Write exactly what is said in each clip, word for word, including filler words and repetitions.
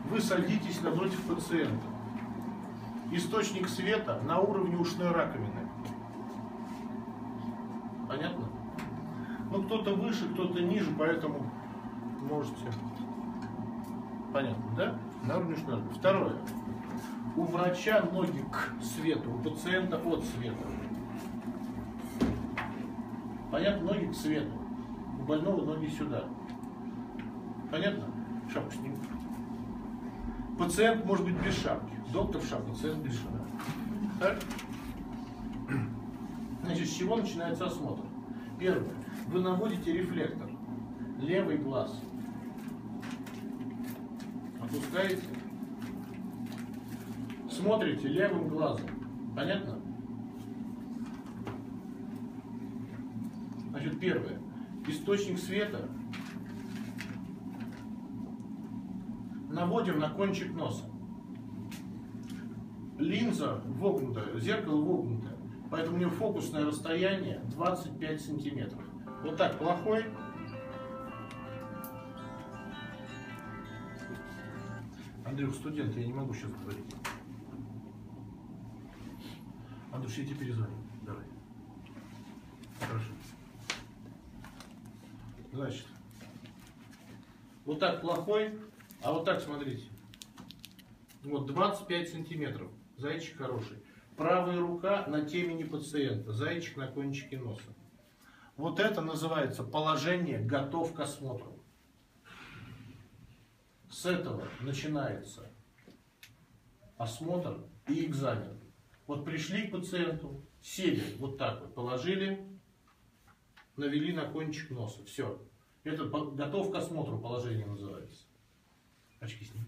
Вы садитесь напротив пациента. Источник света на уровне ушной раковины. Понятно? Ну, кто-то выше, кто-то ниже, поэтому можете... Понятно, да? На уровне ушной раковины. Второе. У врача ноги к свету, у пациента от света. Понятно? Ноги к свету. У больного ноги сюда. Понятно? Шапку сниму. Пациент может быть без шапки. Доктор в шапке, пациент без шапки. Так? Значит, с чего начинается осмотр? Первое. Вы наводите рефлектор. Левый глаз. Опускаете. Смотрите левым глазом. Понятно? Значит, первое. Источник света наводим на кончик носа. Линза вогнутая, зеркало вогнутое, поэтому у нее фокусное расстояние двадцать пять сантиметров. Вот так плохой. Андрюх, студент, я не могу сейчас говорить. Андрюш, я тебе перезвоню. Давай. Хорошо. Значит, вот так плохой, а вот так смотрите. Вот двадцать пять сантиметров. Зайчик хороший. Правая рука на темени пациента. Зайчик на кончике носа. Вот это называется положение готов к осмотру. С этого начинается осмотр и экзамен. Вот пришли к пациенту, сели вот так вот, положили, навели на кончик носа. Все. Это готов к осмотру положение называется. Очки сниму.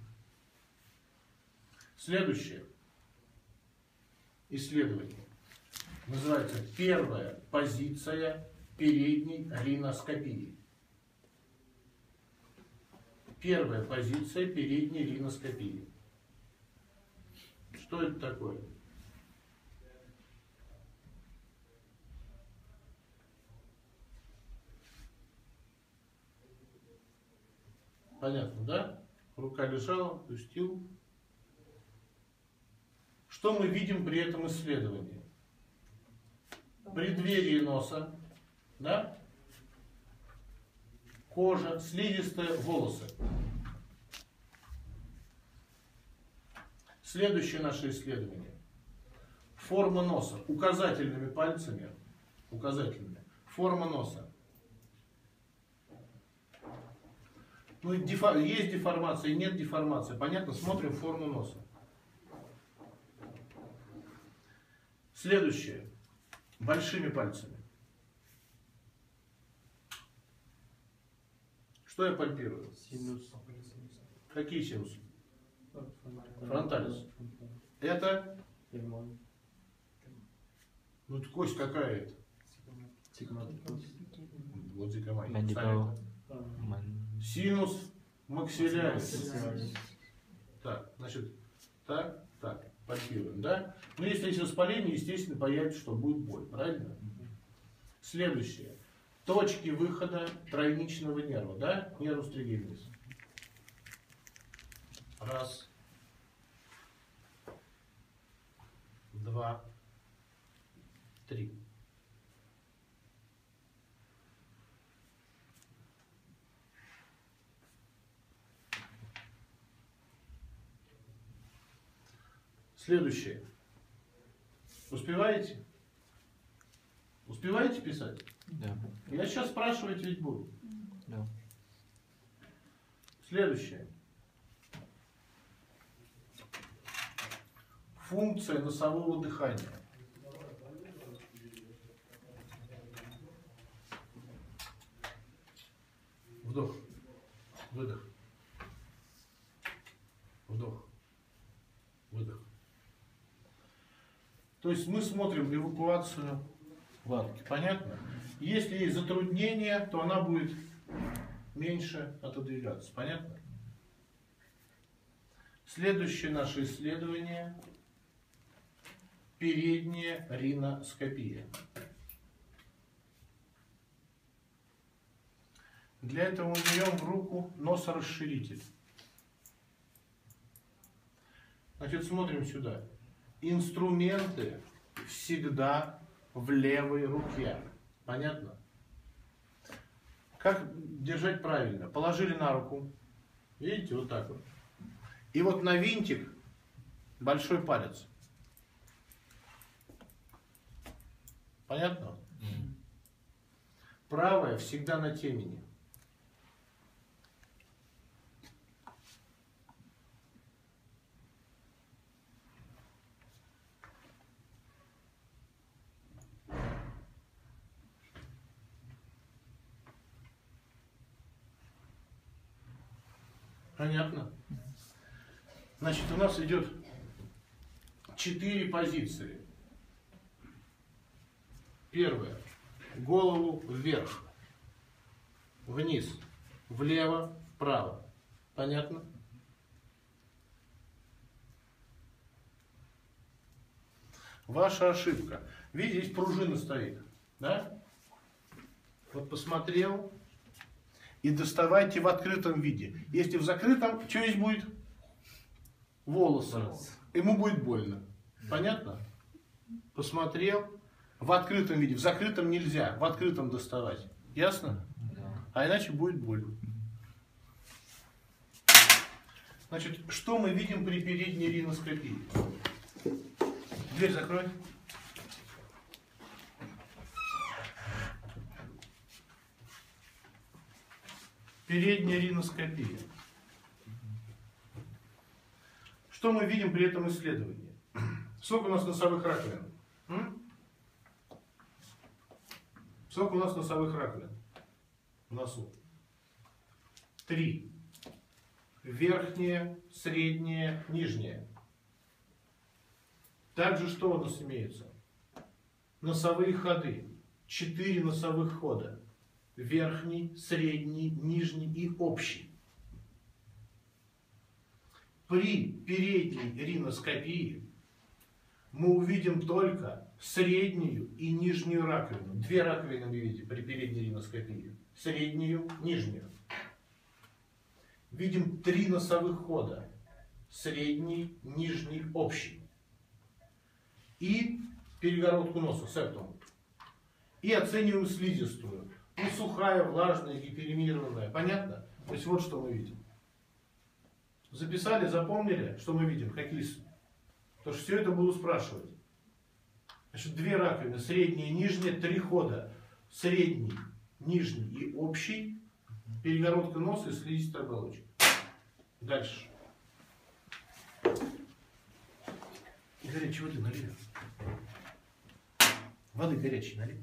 Следующее исследование называется первая позиция передней риноскопии. Первая позиция передней риноскопии. Что это такое? Понятно, да? Рука лежала, пустил. Что мы видим при этом исследовании? Преддверие носа, да? Кожа, слизистые волосы. Следующее наше исследование. Форма носа. Указательными пальцами. Указательными. Форма носа. Ну, дефо... есть деформация, нет деформации. Понятно? Смотрим форму носа. Следующее. Большими пальцами. Что я пальпирую? Синус. Какие синусы? Фронталис. Это? Ну, это кость какая это? Вот зигоматик. Синус максиллярис. Так, значит, так, так, пальпируем, да? Ну, если есть воспаление, естественно, появится, что будет боль, правильно? Следующее. Точки выхода тройничного нерва, да? Нервус тригеминис. Раз. Два. Три. Следующее. Успеваете? Успеваете писать? Да. Я сейчас спрашивать ведь буду. Да. Следующее. Функция носового дыхания. Вдох. Выдох. Вдох. Выдох. То есть мы смотрим эвакуацию ватки. Понятно? Если есть затруднение, то она будет меньше отодвигаться. Понятно? Следующее наше исследование – передняя риноскопия. Для этого мы берем в руку носорасширитель. Значит, смотрим сюда. Инструменты всегда в левой руке. Понятно? Как держать правильно? Положили на руку. Видите, вот так вот. И вот на винтик большой палец. Понятно? Правая всегда на темени. Понятно? Значит, у нас идет четыре позиции. Первое. Голову вверх, вниз, влево, вправо. Понятно? Ваша ошибка. Видите, здесь пружина стоит. Да? Вот посмотрел. И доставайте в открытом виде. Если в закрытом, что здесь будет? Волосы. Ему будет больно. Понятно? Посмотрел. В открытом виде. В закрытом нельзя. В открытом доставать. Ясно? А иначе будет больно. Значит, что мы видим при передней риноскопии? Дверь закрой. Передняя риноскопия. Что мы видим при этом исследовании? Сколько у нас носовых раковин? М? Сколько у нас носовых раковин в носу? Три. Верхняя, средняя, нижняя. Также что у нас имеется? Носовые ходы. Четыре носовых хода. Верхний, средний, нижний и общий. При передней риноскопии мы увидим только среднюю и нижнюю раковину. Две раковины мы видим при передней риноскопии. Среднюю, нижнюю. Видим три носовых хода. Средний, нижний, общий. И перегородку носа, септум. И оцениваем слизистую. Ну, сухая, влажная, гиперемированная. Понятно? То есть вот что мы видим. Записали, запомнили, что мы видим? Какие? Потому что все это буду спрашивать. Значит, две раковины, средняя и нижняя, три хода. Средний, нижний и общий. Перегородка носа и слизистая оболочка. Дальше. Горячей воды налили. Воды горячей налили.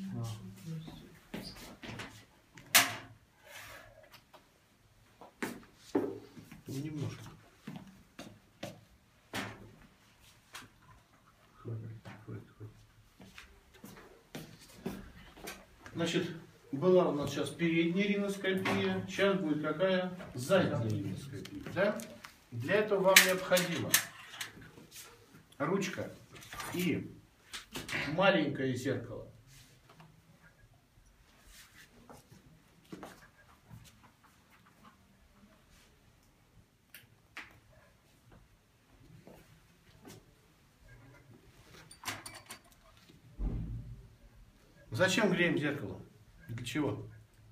Немножко. Хватит, хватит, хватит. Значит, была у нас сейчас передняя риноскопия, сейчас будет какая? Задняя риноскопия. Да? Для этого вам необходимо ручка и маленькое зеркало. Зачем греем зеркало? Для чего?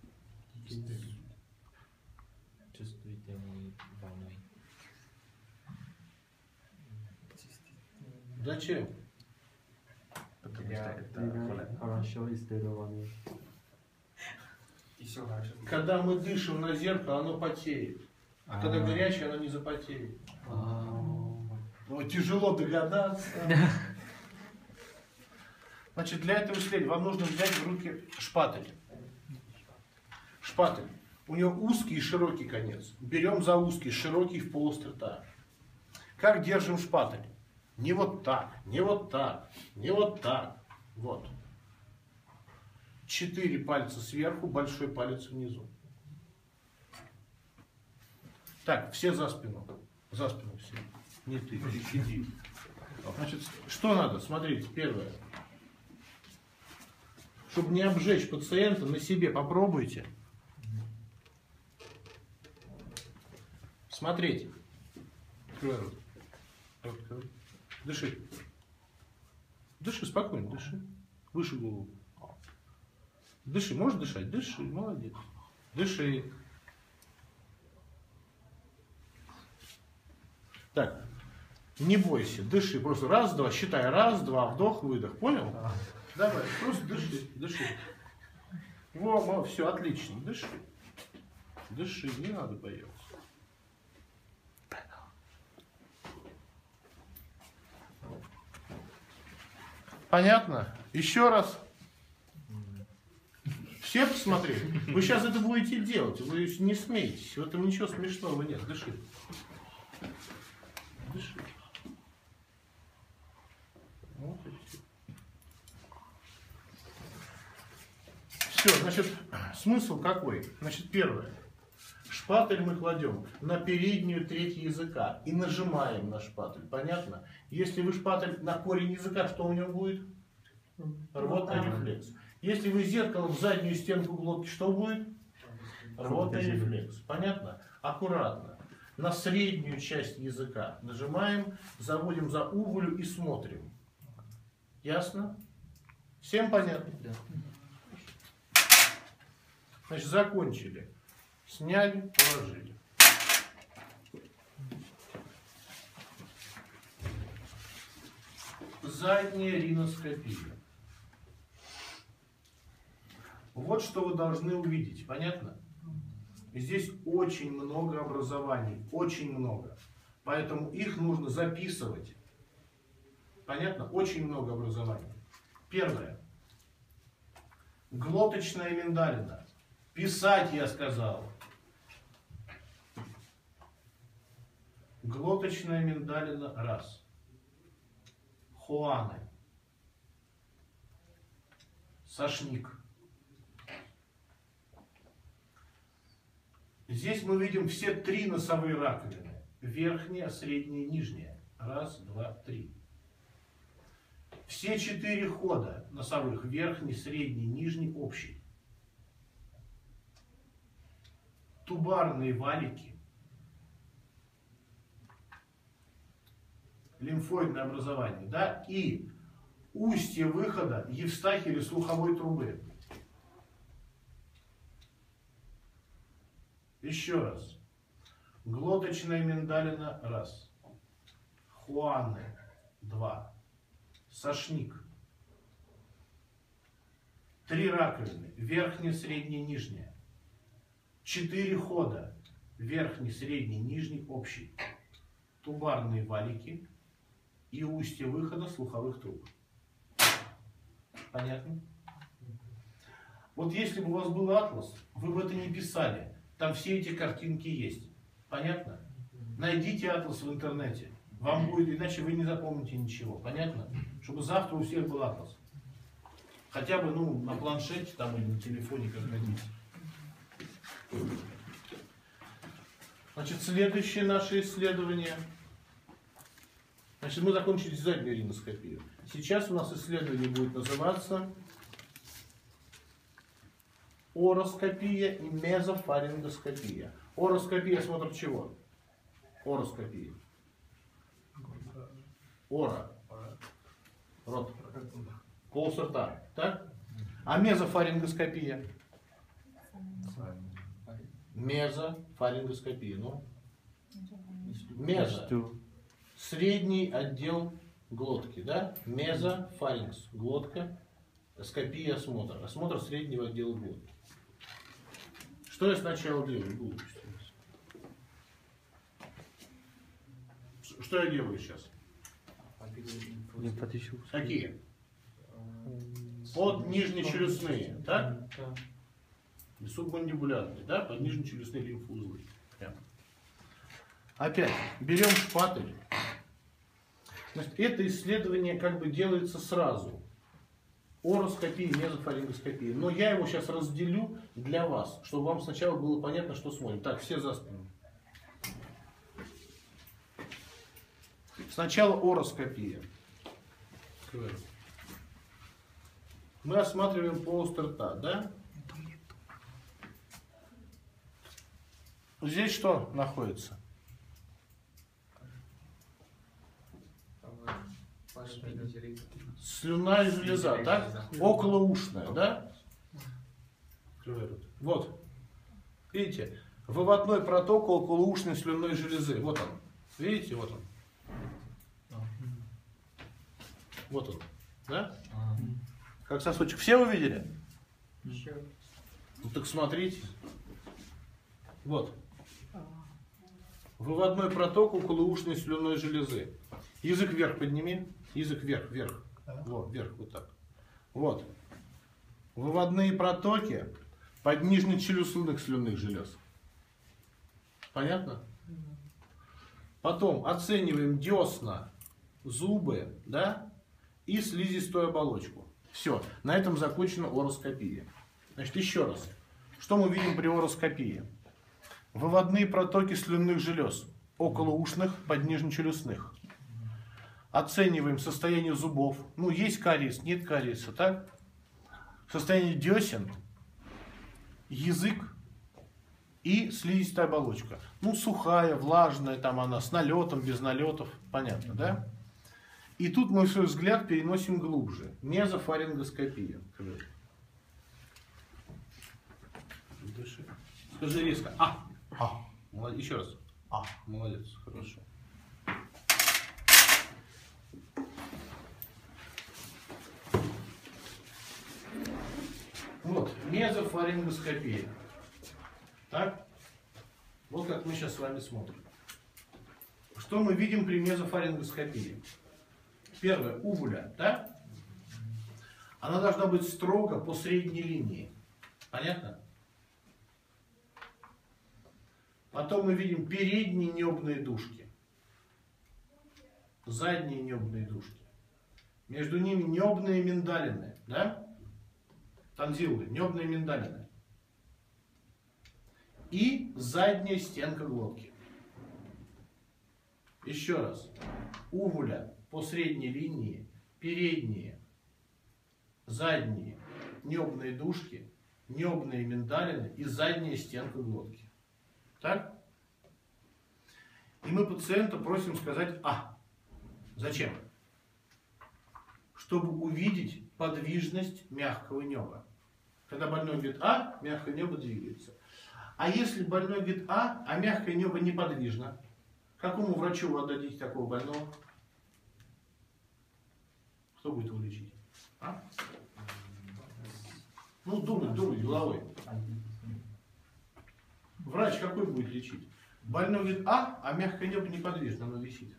Зачем? Потому что это хорошо исследование. Когда мы дышим на зеркало, оно потеет. А когда горячее, оно не запотеет. Ну, тяжело догадаться. Значит, для этого исследования вам нужно взять в руки шпатель. Шпатель. У него узкий и широкий конец. Берем за узкий, широкий в полость рта. Как держим шпатель? Не вот так, не вот так, не вот так. Вот. Четыре пальца сверху, большой палец внизу. Так, все за спину. За спину все. Не ты, иди. Значит, что надо? Смотрите, первое. Чтобы не обжечь пациента, на себе попробуйте. Смотрите. Открой рот. Дыши. Дыши, спокойно, дыши. Выше голову. Дыши, можешь дышать? Дыши, молодец. Дыши. Так, не бойся, дыши. Просто раз, два, считай. Раз, два, вдох, выдох. Понял? Давай, просто дыши, дыши. Во, все, отлично. Дыши. Дыши, не надо бояться. Понятно? Еще раз. Все посмотрели? Вы сейчас это будете делать. Вы не смеетесь. В этом ничего смешного нет. Дыши. Дыши. Вот и все. Все, значит, смысл какой? Значит, первое. Шпатель мы кладем на переднюю треть языка и нажимаем на шпатель. Понятно? Если вы шпатель на корень языка, что у него будет? Рвотный рефлекс. Если вы зеркалом в заднюю стенку глотки, что будет? Рвотный рефлекс. Понятно? Аккуратно. На среднюю часть языка нажимаем, заводим за уволю и смотрим. Ясно? Всем понятно? Да. Значит, закончили. Сняли, положили. Задняя риноскопия. Вот что вы должны увидеть. Понятно? Здесь очень много образований. Очень много. Поэтому их нужно записывать. Понятно? Очень много образований. Первое. Глоточная миндалина. Писать, я сказал. Глоточная миндалина раз. Хуаны. Сошник. Здесь мы видим все три носовые раковины. Верхняя, средняя, нижняя. Раз, два, три. Все четыре хода носовых. Верхний, средний, нижний, общий. Тубарные валики. Лимфоидное образование. Да? И устье выхода Евстахи или слуховой трубы. Еще раз. Глоточная миндалина раз. Хуаны два. Сошник. Три раковины. Верхняя, средняя, нижняя. Четыре хода. Верхний, средний, нижний, общий. Тубарные валики. И устье выхода слуховых труб. Понятно? Вот если бы у вас был атлас, вы бы это не писали. Там все эти картинки есть. Понятно? Найдите атлас в интернете. Вам будет, иначе вы не запомните ничего. Понятно? Чтобы завтра у всех был атлас. Хотя бы, ну, на планшете там или на телефоне, как хотите. Значит, следующее наше исследование. Значит, мы закончили заднюю риноскопию. Сейчас у нас исследование будет называться ороскопия и мезофарингоскопия. Ороскопия — смотр чего? Ороскопия. Ора. Рот. Полость рта. Так? А мезофарингоскопия? Мезофарингоскопия. Ну? Мезо. Средний отдел глотки. Да? Мезофарингс. Глотка. Скопия — осмотр. Осмотр среднего отдела глотки. Что я сначала делаю? Что я делаю сейчас? Какие? Под нижнечелюстные, так? И субмандибулярные, да? Под нижнечелюстные лимфоузлы. Опять берем шпатель. Значит, это исследование как бы делается сразу. Ороскопия, мезофарингоскопия. Но я его сейчас разделю для вас, чтобы вам сначала было понятно, что смотрим. Так, все за спину. Сначала ороскопия. Мы осматриваем полость рта, да? Здесь что находится? Слюнная железа, так? Околоушная, да? Вот. Видите? Выводной проток околоушной слюнной железы. Вот он. Видите? Вот он. Вот он. Да? Как сосочек. Все вы видели? Ну так смотрите. Вот. Выводной проток околоушной слюнной железы. Язык вверх подними. Язык вверх, вверх. Вот, вверх, вот так. Вот. Выводные протоки поднижно-челюстных слюнных желез. Понятно? Потом оцениваем десна, зубы, да, и слизистую оболочку. Все. На этом закончена ороскопия. Значит, еще раз. Что мы видим при ороскопии? Выводные протоки слюнных желез, околоушных, поднижно-челюстных. Оцениваем состояние зубов. Ну, есть кариес, нет кариеса, так? Состояние десен, язык и слизистая оболочка. Ну, сухая, влажная, там она с налетом, без налетов. Понятно, да? И тут мы свой взгляд переносим глубже. Мезофарингоскопия. Дыши. Скажи резко. А. А. Молодец. Еще раз. А. Молодец. Хорошо. Вот. Мезофарингоскопия. Так? Вот как мы сейчас с вами смотрим. Что мы видим при мезофарингоскопии? Первое. Увуля. Да? Она должна быть строго по средней линии. Понятно? Потом мы видим передние небные дужки, задние небные дужки. Между ними небные миндалины, да? Танзилы, небные миндалины. И задняя стенка глотки. Еще раз. Увуля по средней линии, передние, задние небные дужки, небные миндалины и задняя стенка глотки. Так? И мы пациента просим сказать «А». Зачем? Чтобы увидеть подвижность мягкого неба. Когда больной говорит «А», мягкое небо двигается. А если больной говорит «А», а мягкое небо неподвижно, какому врачу вы отдадите такого больного? Кто будет его лечить? А? Ну, думай, думай головой. Врач какой будет лечить? Больной говорит «А», а мягкое небо неподвижно, оно висит.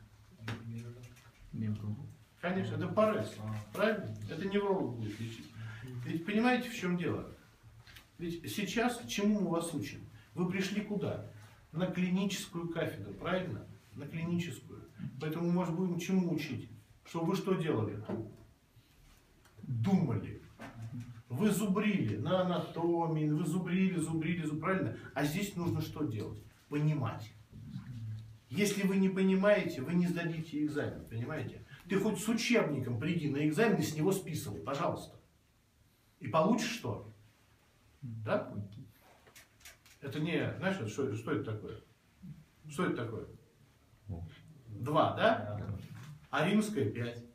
Конечно, это парез. Правильно? Это невролог будет лечить. Ведь понимаете, в чем дело? Ведь сейчас чему мы вас учим? Вы пришли куда? На клиническую кафедру, правильно? На клиническую. Поэтому мы вас будем чему учить? Что вы что делали? Думали. Вы зубрили на анатомии, вы зубрили, зубрили, зубрили, правильно? А здесь нужно что делать? Понимать. Если вы не понимаете, вы не сдадите экзамен, понимаете? Ты хоть с учебником приди на экзамен и с него списывай, пожалуйста. И получишь что? Да? Это не, знаешь, что, что это такое? Что это такое? Два, да? А римская пять.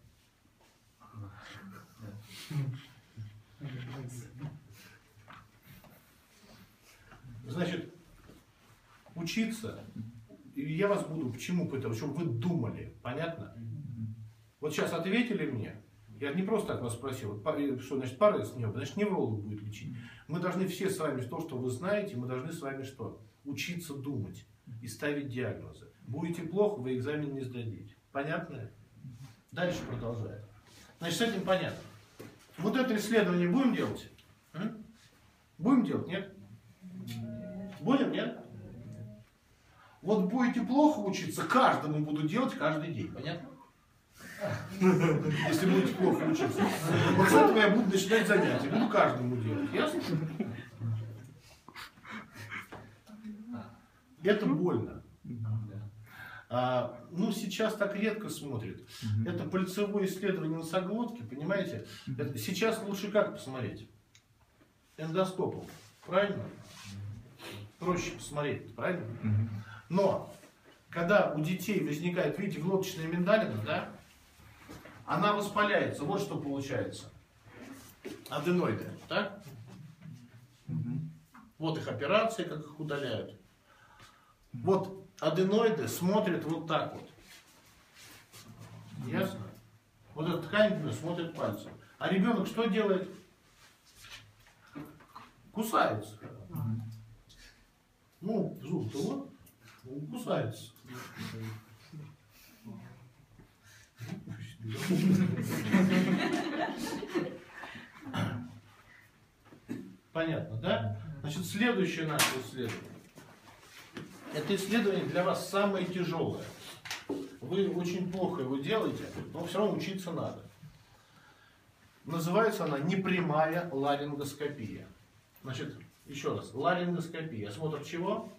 Значит, учиться, и я вас буду к чему пытать, чтобы вы думали, понятно? Вот сейчас ответили мне, я не просто так вас спросил, что значит парез неба, значит невролог будет лечить. Мы должны все с вами, то, что вы знаете, мы должны с вами что? Учиться думать и ставить диагнозы. Будете плохо, вы экзамен не сдадите. Понятно? Дальше продолжаем. Значит, с этим понятно. Вот это исследование будем делать? М? Будем делать, нет? Будем, нет? Вот будете плохо учиться, каждому буду делать каждый день. Понятно? Если будете плохо учиться. Вот с этого я буду начинать занятия. Буду каждому делать. Ясно? Это больно. А, ну, сейчас так редко смотрят. Это пальцевое исследование носоглотки, понимаете? Это, сейчас лучше как посмотреть? Эндоскопом. Правильно? Проще посмотреть, правильно? Но, когда у детей возникает, видите, глоточная миндалина, да? она воспаляется. Вот что получается. Аденоиды, так? Вот их операции, как их удаляют. Вот аденоиды смотрят вот так вот. Ясно? Вот эта ткань смотрит пальцем. А ребенок что делает? Кусается. Ну, зуб-то вот, он кусается. Понятно, да? Значит, следующее наше исследование. Это исследование для вас самое тяжелое. Вы очень плохо его делаете, но все равно учиться надо. Называется она непрямая ларингоскопия. Значит, еще раз, ларингоскопия. Осмотр чего?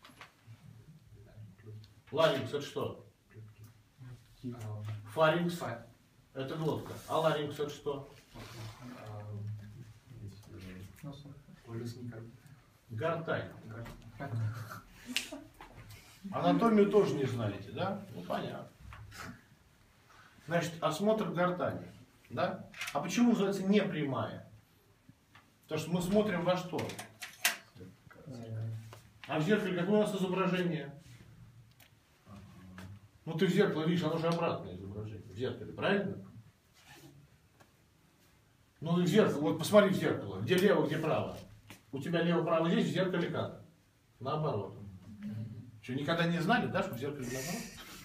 Ларингс это что? Фарингс это глотка. А ларингс это что? Гортань. Анатомию тоже не знаете, да? Ну понятно. Значит, осмотр гортани. Да? А почему называется непрямая? Потому что мы смотрим во что? А в зеркале какое у нас изображение? Ну ты в зеркало видишь, оно же обратное изображение. В зеркале, правильно? Ну в зеркало, вот посмотри в зеркало, где лево, где право. У тебя лево-право здесь, в зеркале как? Наоборот. Что, никогда не знали, да, что в зеркале наоборот?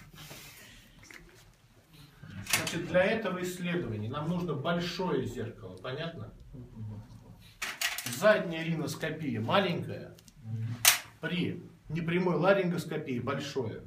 Значит, для этого исследования нам нужно большое зеркало, понятно? Задняя риноскопия маленькая, при непрямой ларингоскопии большое.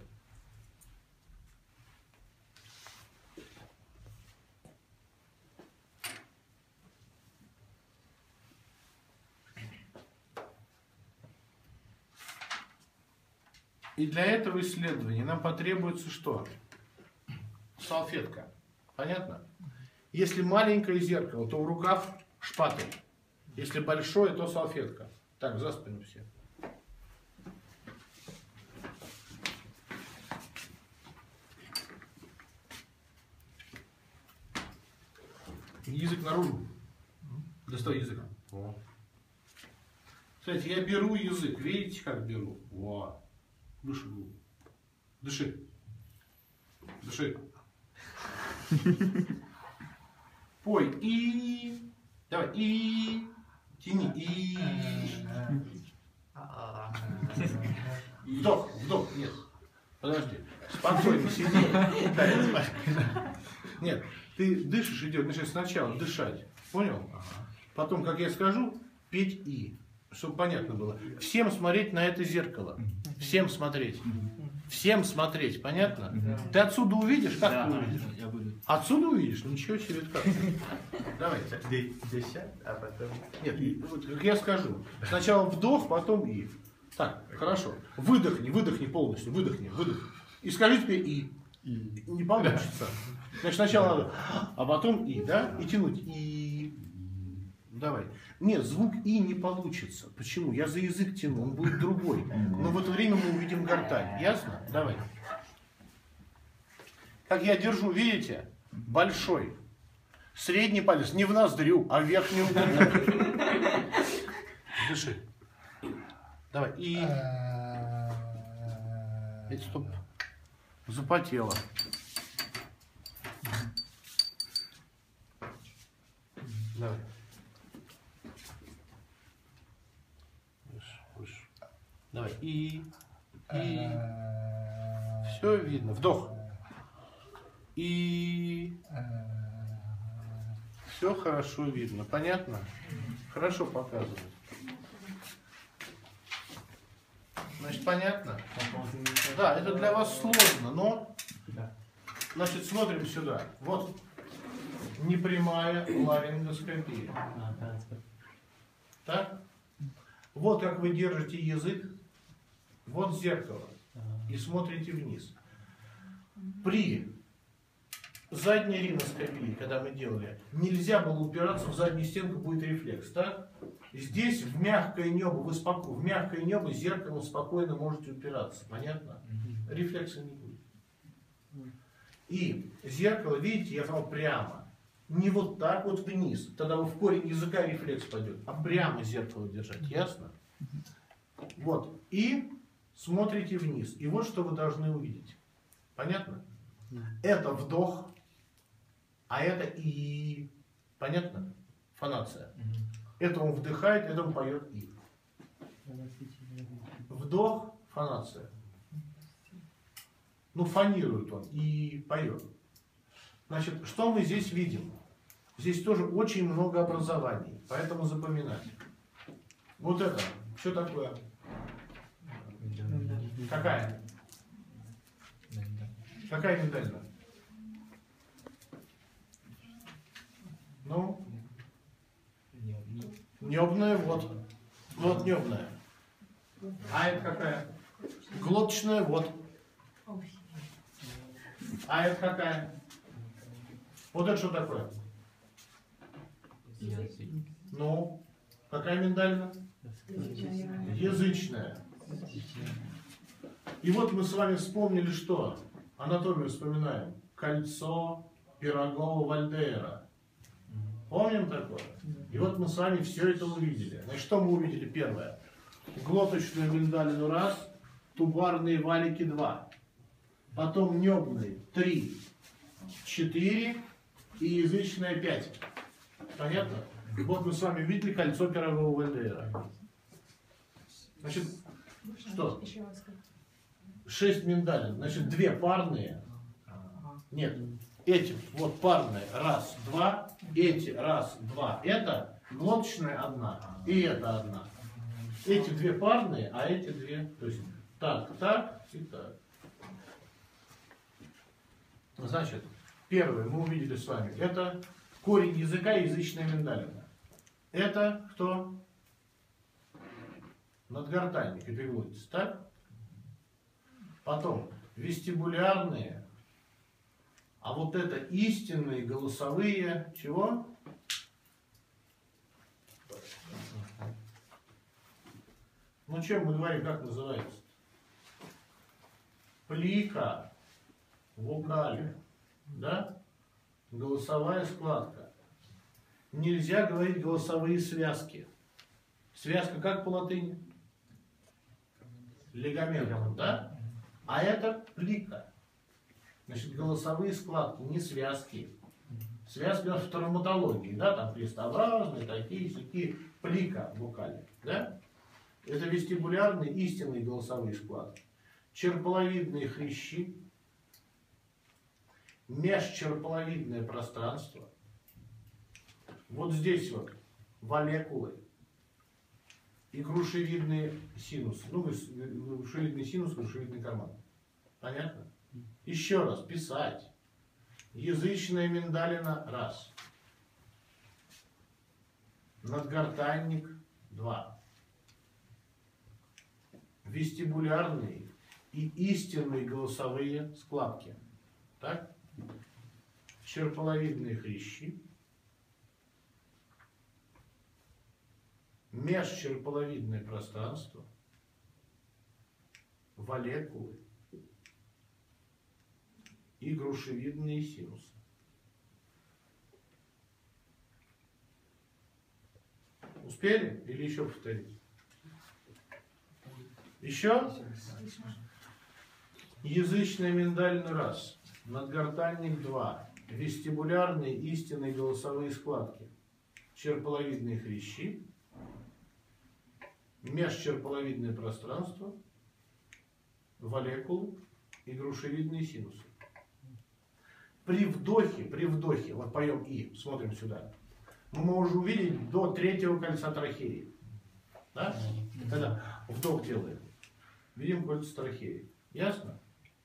И для этого исследования нам потребуется что? Салфетка. Понятно? Если маленькое зеркало, то в рукав шпатель. Если большое, то салфетка. Так, за спину все. Язык наружу. Достай язык. О. Смотрите, я беру язык. Видите, как беру? Во. Дыши. Дыши. Дыши. Пой. И. Давай. И. Тяни. И. Вдох. Вдох. Нет. Подожди. Спокойно сиди. Нет. Ты дышишь, идешь. Значит, сначала дышать. Понял? Потом, как я скажу, петь и. Чтобы понятно было. Всем смотреть на это зеркало. Всем смотреть. Всем смотреть. Понятно? Да. Ты отсюда увидишь? Как да, ты увидишь? Я буду. Отсюда увидишь? Ну ничего себе. Как? Давайте. Десять, а потом... Нет, вот, как я скажу. Сначала вдох, потом и. Так, хорошо. Выдохни, выдохни полностью. Выдохни, выдохни. И скажи теперь и. И. Не получится. Значит, сначала надо, а потом и, да? И тянуть. И. Давай. Нет, звук и не получится. Почему? Я за язык тяну, он будет другой. Но в это время мы увидим гортань. Ясно? Давай. Как я держу, видите? Большой. Средний палец не в ноздрю, а в верхнюю губу. Дыши. Давай. И. И стоп. Запотело. Давай. Давай. И. И. Все видно. Вдох. И. Все хорошо видно. Понятно? Хорошо показывает. Значит, понятно? Да, это для вас сложно, но... Значит, смотрим сюда. Вот непрямая ларингоскопия. Так? Вот как вы держите язык. Вот зеркало. И смотрите вниз. При задней риноскопии, когда мы делали, нельзя было упираться в заднюю стенку, будет рефлекс. Так? Здесь в мягкое небо, вы спокойно, в мягкое небо зеркалом спокойно можете упираться. Понятно? Рефлекса не будет. И зеркало, видите, я сказал прямо. Не вот так вот вниз. Тогда в корень языка рефлекс пойдет. А прямо зеркало держать. Ясно? Вот. И смотрите вниз. И вот что вы должны увидеть. Понятно? Это вдох, а это и. Понятно? Фонация. Это он вдыхает, это он поет и. Вдох, фонация. Ну, фонирует он и поет. Значит, что мы здесь видим? Здесь тоже очень много образований, поэтому запоминать. Вот это, что такое? Какая? Какая миндальная? Ну? Небная, вот. Вот небная. А это какая? Глоточная, вот. А это какая? Вот это что такое? Ну, какая миндальная? Язычная. И вот мы с вами вспомнили что? Анатомию вспоминаем. Кольцо Пирогова-Вальдейра. Помним такое? И вот мы с вами все это увидели. Значит, что мы увидели? Первое. Глоточную миндалину раз, тубарные валики два. Потом небные три, четыре и язычная пять. Понятно? Вот мы с вами видели кольцо Пирогова-Вальдейра. Значит, что? Шесть миндалин. Значит, две парные. Нет. Эти вот парные. Раз, два. Эти раз, два. Это глоточная одна. И это одна. Эти две парные, а эти две. То есть так, так и так. Значит, первое мы увидели с вами. Это корень языка и язычная миндалина. Это кто? Надгортанник, эпиглотис, так? Потом вестибулярные, а вот это истинные голосовые, чего? Ну, чем мы говорим, как называется? Плика, вокали, да? Голосовая складка. Нельзя говорить голосовые связки. Связка как по латыни? Лигаментом, да? А это плика. Значит, голосовые складки, не связки. Связки у нас в травматологии, да, там крестообразные, такие, такие, плика вокали, да? Это вестибулярные истинные голосовые складки. Черполовидные хрящи, межчерполовидное пространство. Вот здесь вот валекулы и грушевидные синусы. Ну, грушевидный синус, грушевидный карман. Понятно? Еще раз, писать. Язычная миндалина раз. Надгортанник два. Вестибулярные и истинные голосовые складки. Так? Черполовидные хрящи. Межчерполовидное пространство. Валекулы и грушевидные синусы. Успели? Или еще повторить? Еще? Язычная миндалина раз. Надгортанник два. Вестибулярные истинные голосовые складки. Черполовидные хрящи. Межчерполовидное пространство. Валекулы и грушевидные синусы. При вдохе, при вдохе, вот поем И, смотрим сюда, мы можем увидеть до третьего кольца трахеи. Да? Когда вдох делаем, видим кольца трахеи. Ясно?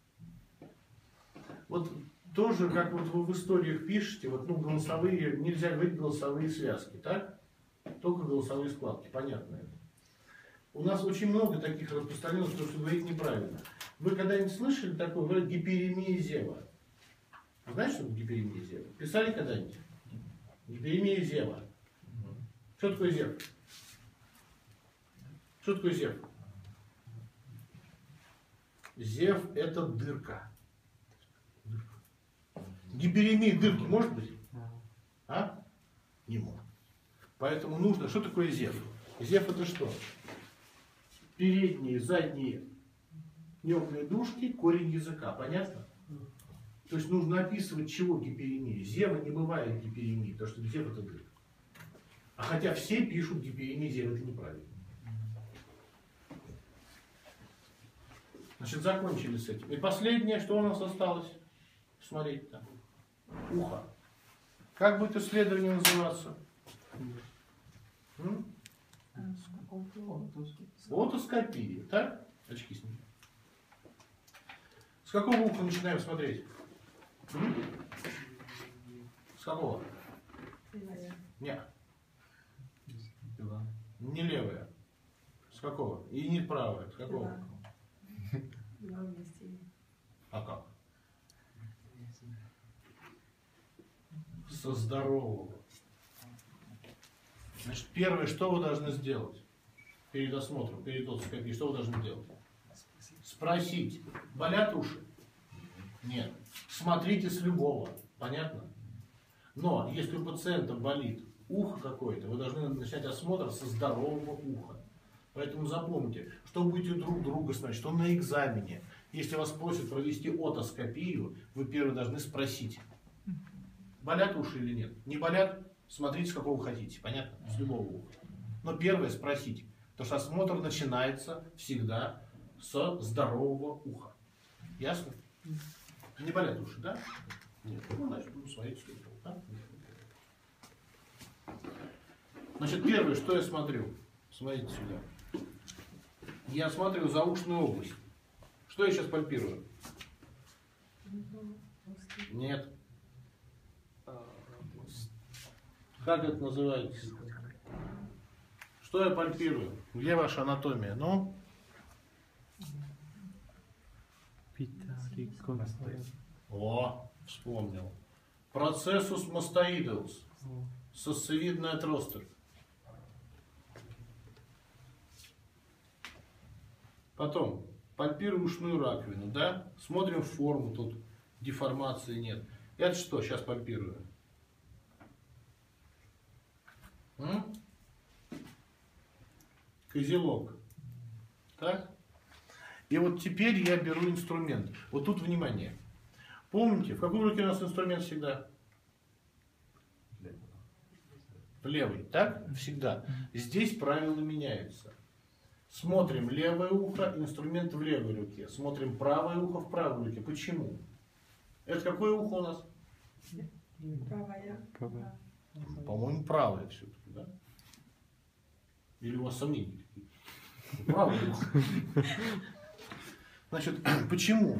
Вот тоже, как вот вы в историях пишете, вот, ну, голосовые, нельзя говорить голосовые связки, так? Только голосовые складки, понятно это. У нас очень много таких распространенных, что говорить неправильно. Вы когда-нибудь слышали такое, вроде гиперемия зева? Знаете, что такое гиперемия зева? Писали когда-нибудь? Гиперемия зева. Что такое зев? Что такое зев? Зев – это дырка. Гиперемия дырки может быть? А? Не может. Поэтому нужно... Что такое зев? Зев это что? Передние, задние небные дужки, корень языка. Понятно? То есть нужно описывать, чего гиперемия. Зева не бывает гиперемии, потому что зев это дырка. А хотя все пишут гиперемия, зев это неправильно. Значит, закончили с этим. И последнее, что у нас осталось? Смотрите там. Ухо. Как будет исследование называться? М? Отоскопия. Так? Очки снимем. С какого уха начинаем смотреть? М? С какого? Нет. Не левое. С какого? И не правое. С какого? А как? Со здорового. Значит, первое, что вы должны сделать перед осмотром, перед отоскопией, что вы должны делать? Спросить, болят уши? Нет. Смотрите с любого. Понятно? Но если у пациента болит ухо какое-то, вы должны начать осмотр со здорового уха. Поэтому запомните, что будете друг друга смотреть, что на экзамене. Если вас просят провести отоскопию, вы первый должны спросить, болят уши или нет. Не болят? Смотрите, с какого хотите. Понятно? С любого уха. Но первое спросите. Потому что осмотр начинается всегда со здорового уха. Ясно? Не болят уши, да? Нет. Ну, значит, будем смотреть с любого. Да? Значит, первое, что я смотрю. Смотрите сюда. Я смотрю заушную область. Что я сейчас пальпирую? Нет. Как это называется? Что я пальпирую? Где ваша анатомия? Ну? О, вспомнил. Процессус мастоидеус. Сосцевидный отросток. Потом пальпирую ушную раковину, да? Смотрим форму, тут деформации нет. Это что сейчас пальпирую? М? Козелок. Так? И вот теперь я беру инструмент. Вот тут внимание. Помните, в какой руке у нас инструмент всегда? В левой, так? Всегда. Здесь правила меняются. Смотрим левое ухо, инструмент в левой руке. Смотрим правое ухо в правой руке. Почему? Это какое ухо у нас? Правая. Правая. По-моему, правое все-таки, да? Или у вас сомнения какие-то? Правое ухо. Значит, почему?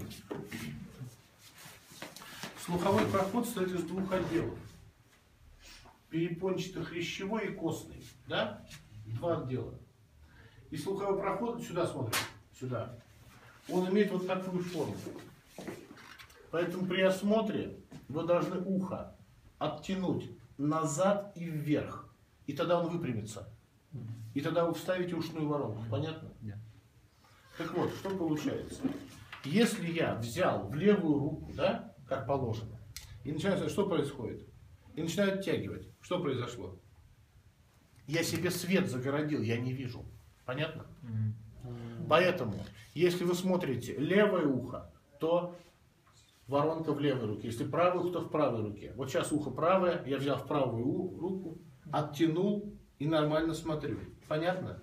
Слуховой проход состоит из двух отделов. Перепончато-хрящевой и костный. Да? Два отдела. И слуховой проход, сюда смотрим, сюда, он имеет вот такую форму. Поэтому при осмотре вы должны ухо оттянуть назад и вверх. И тогда он выпрямится. И тогда вы вставите ушную воронку. Понятно? Да. Так вот, что получается? Если я взял в левую руку, да, как положено, и начинаю, что происходит? И начинаю оттягивать. Что произошло? Я себе свет загородил, я не вижу. Понятно? Mm-hmm. Поэтому, если вы смотрите левое ухо, то воронка в левой руке. Если правое ухо, то в правой руке. Вот сейчас ухо правое, я взял в правую руку, оттянул и нормально смотрю. Понятно?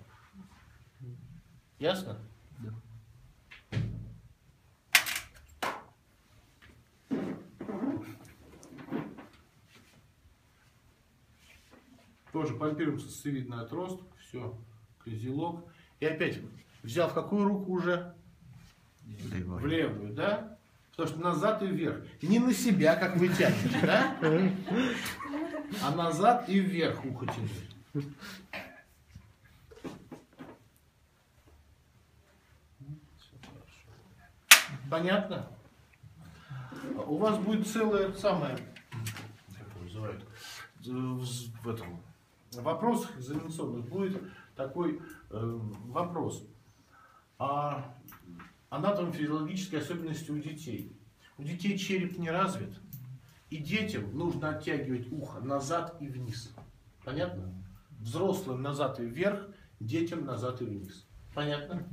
Ясно? Да. Тоже пальпируем сосцевидный отросток. Все. Козелок. И опять взял в какую руку уже? Левую. В левую, да? Потому что назад и вверх. Не на себя, как вы тянете, да? А назад и вверх ухо тянуть. Понятно? У вас будет целое самое, как его называют, в этом вопросах экзаменационных будет такой э, вопрос. А анатомофизиологические особенности у детей. У детей череп не развит, И детям нужно оттягивать ухо назад и вниз. Понятно? Взрослым назад и вверх, детям назад и вниз. Понятно?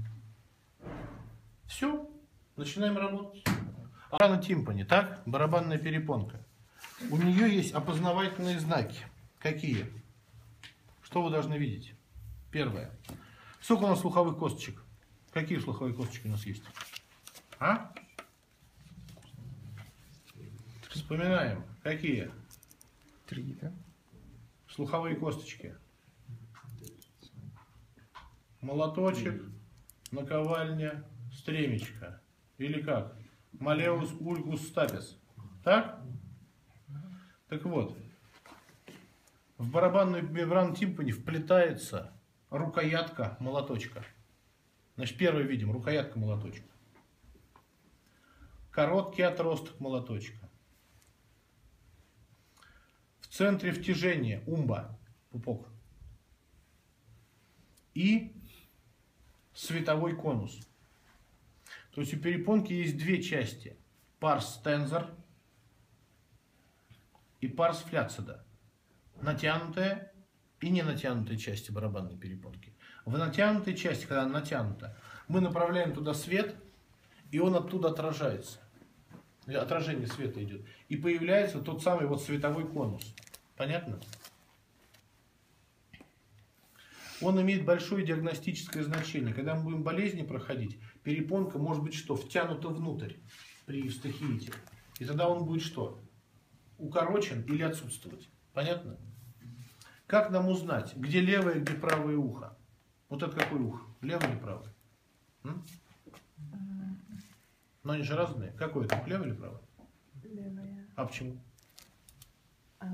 Все. Начинаем работать. Рана тимпани, так? Барабанная перепонка. У нее есть опознавательные знаки. Какие? Что вы должны видеть? Первое. Сколько у нас слуховых косточек? Какие слуховые косточки у нас есть? А? Вспоминаем. Какие? Три, да? Слуховые косточки. Молоточек, наковальня, стремечко. Или как? Малеус ульгус стапис. Так? Так вот. В барабанную мембрану тимпани вплетается рукоятка молоточка. Значит, первое видим, рукоятка молоточка. Короткий отросток молоточка. В центре втяжения умба, пупок. И световой конус. То есть у перепонки есть две части. Парс тензор и парс фляцида. Натянутая и не натянутая части барабанной перепонки. В натянутой части, когда она натянута, мы направляем туда свет, и он оттуда отражается. Отражение света идет. И появляется тот самый вот световой конус. Понятно? Он имеет большое диагностическое значение. Когда мы будем болезни проходить, перепонка может быть что? Втянута внутрь при стахиите. И тогда он будет что? Укорочен или отсутствовать. Понятно? Как нам узнать, где левое, где правое ухо? Вот это какое ухо? Левое или правое? М? Но они же разные. Какое это? Левое или правое? Левая. А почему? А,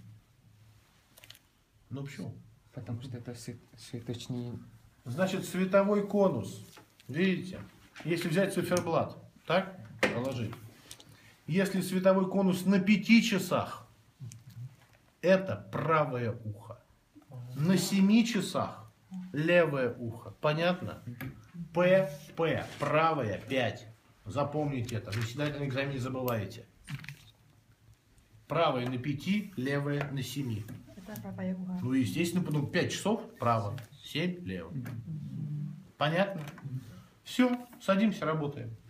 Ну почему? Потому что это свет- светочный... Значит, световой конус. Видите? Если взять циферблат, так? Положить. Если световой конус на пяти часах, это правое ухо. На семи часах левое ухо. Понятно? П, П, правое, пять. Запомните это. Вы всегда на экзамене забываете. Правое на пяти, левое на семи. это правая уха. Ну, естественно, потом пять часов право, семь лево. Понятно? Все, садимся, работаем.